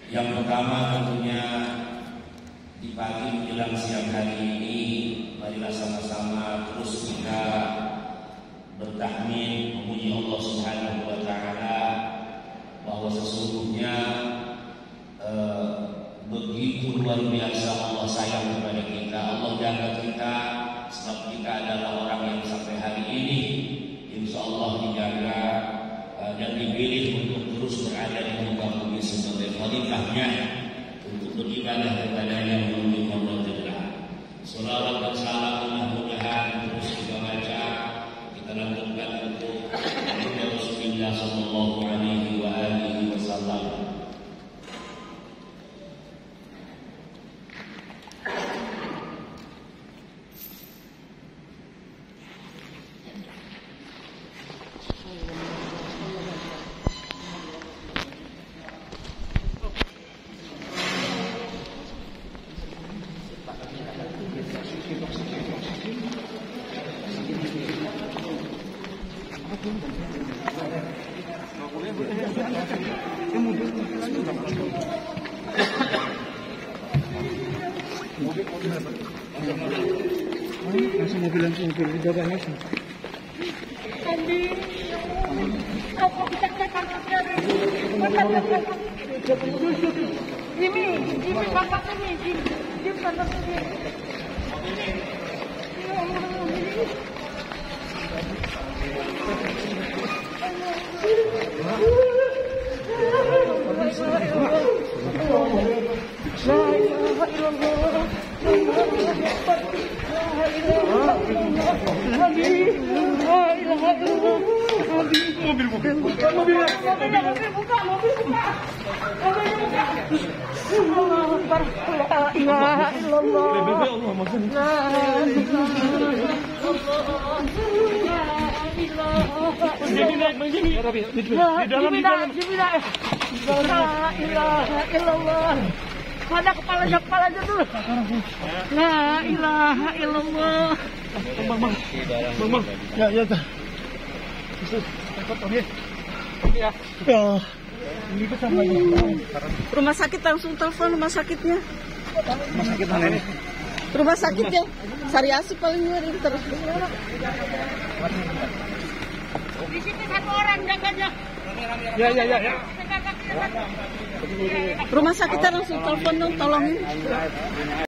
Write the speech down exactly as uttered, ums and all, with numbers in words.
Yang pertama tentunya di pagi menjelang siang hari ini, marilah sama-sama terus kita bertahmid memuji Allah Subhanahu wa taala bahwa sesungguhnya eh, begitu luar biasa Allah sayang kepada kita, Allah jaga kita, sebab kita adalah orang yang sampai hari ini insya Allah dijaga uh, dan dipilih untuk terus berada di muka bumi sebagai khalifahnya untuk beribadah kepada yang memiliki Allah Ta'ala. Salawat dan salam mudah-mudahan terus kita baca, kita lanjutkan untuk Rasulullah Sallallahu Alaihi wa alihi Wasallam. Langsung mobil langsung mobil di belakang langsung. Andi, apa kita cakap Jimmy, Jimmy bapak ini, Jimmy, Jimmy bapak ini. Mobil mobil Mobil, mobil, mobil buka, mobil buka. Mobil buka. Allahu Akbar. La ilaha illallah. La ilaha illallah. Jadi naik begini. Di dalam di dalam. La ilaha illallah. Pada kepalanya, kepalanya dulu. La ilaha illallah. Bang, bang. Bang, bang. Ya, ya, dah. Bisa tempat oke. Ya. Ya. Ini pesan lagi. Rumah sakit langsung telepon rumah sakitnya. Rumah sakit mana ini? Rumah sakitnya Sari Asih paling nyari terus. Di sini satu orang jaganya. Ya, ya, ya, ya. Rumah sakitnya langsung telepon dong, tolongin.